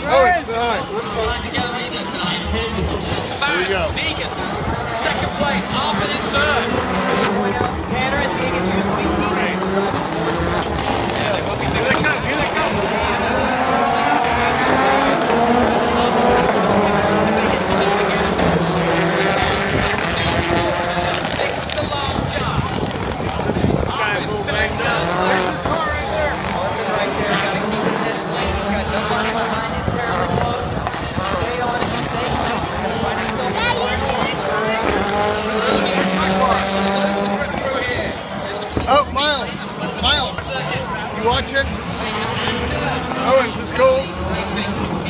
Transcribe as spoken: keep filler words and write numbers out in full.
Oh, it's all Here we go. Vegas, second place, Alvin in third. Tanner and Vegas used to be teammates. Yeah, they will be. Here they come, here they come. This is the last shot. This guy's a little banged up. There's his car right there. Right there, gotta keep his head insane. He's got nobody behind him, terribly close. Stay on it, stay on it. He's gonna find himself in the right Oh, Miles. Miles. You watching? Owens is cool.